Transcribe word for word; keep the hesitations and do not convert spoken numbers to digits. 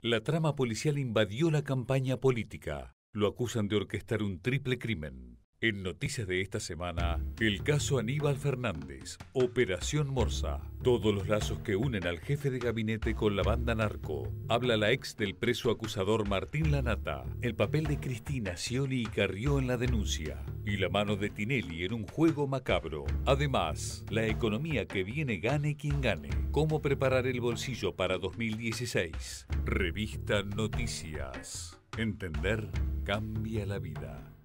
La trama policial invadió la campaña política. Lo acusan de orquestar un triple crimen. En noticias de esta semana, el caso Aníbal Fernández, Operación Morsa. Todos los lazos que unen al jefe de gabinete con la banda narco. Habla la ex del preso acusador Martín Lanata. El papel de Cristina, Scioli y Carrió en la denuncia. Y la mano de Tinelli en un juego macabro. Además, la economía que viene gane quien gane. Cómo preparar el bolsillo para dos mil dieciséis. Revista Noticias. Entender cambia la vida.